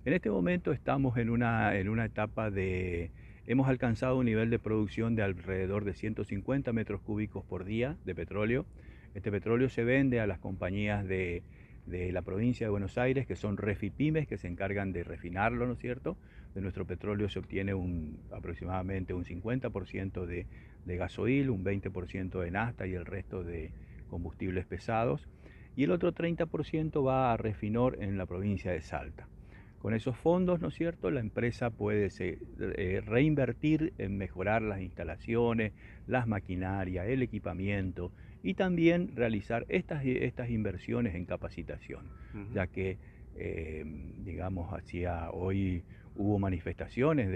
En este momento estamos en una etapa hemos alcanzado un nivel de producción de alrededor de 150 metros cúbicos por día de petróleo. Este petróleo se vende a las compañías de la provincia de Buenos Aires, que son Refipymes, que se encargan de refinarlo, ¿no es cierto? De nuestro petróleo se obtiene aproximadamente un 50% de gasoil, un 20% de nafta y el resto de combustibles pesados. Y el otro 30% va a Refinor en la provincia de Salta. Con esos fondos, ¿no es cierto?, la empresa puede reinvertir en mejorar las instalaciones, las maquinarias, el equipamiento y también realizar estas inversiones en capacitación, Ujú. ya que, digamos, hoy hubo manifestaciones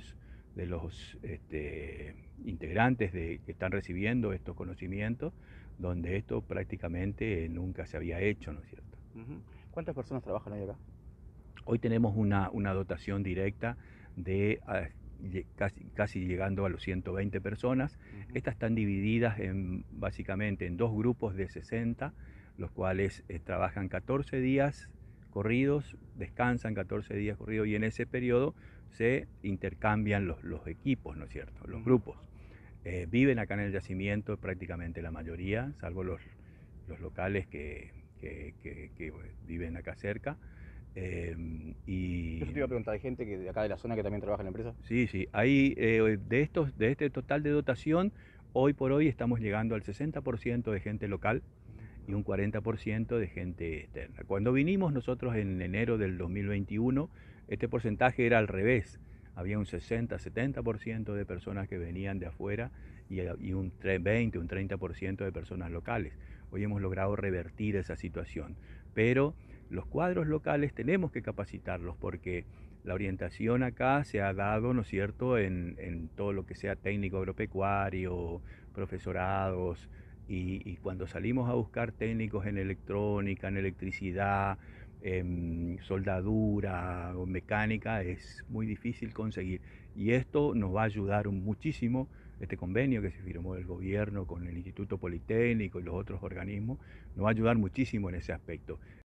de los integrantes que están recibiendo estos conocimientos, donde esto prácticamente nunca se había hecho, ¿no es cierto? Ujú. ¿Cuántas personas trabajan ahí acá? Hoy tenemos una dotación directa de casi llegando a los 120 personas. Ujú. Estas están divididas básicamente en dos grupos de 60, los cuales trabajan 14 días corridos, descansan 14 días corridos y en ese periodo se intercambian los equipos, ¿no es cierto? Los Ujú. grupos. Viven acá en el yacimiento prácticamente la mayoría, salvo los locales que viven acá cerca. Eso Y te iba a preguntar, ¿hay gente de acá de la zona que también trabaja en la empresa? sí, sí, de este total de dotación, hoy por hoy estamos llegando al 60% de gente local y un 40% de gente externa. Cuando vinimos nosotros en enero del 2021, este porcentaje era al revés. Había un 60-70% de personas que venían de afuera y un 20, un 30% de personas locales. Hoy hemos logrado revertir esa situación, pero los cuadros locales tenemos que capacitarlos porque la orientación acá se ha dado, ¿no es cierto?, en todo lo que sea técnico agropecuario, profesorados, y cuando salimos a buscar técnicos en electrónica, en electricidad, en soldadura o mecánica, es muy difícil conseguir. Y esto nos va a ayudar muchísimo, este convenio que se firmó el gobierno con el Instituto Politécnico y los otros organismos, nos va a ayudar muchísimo en ese aspecto.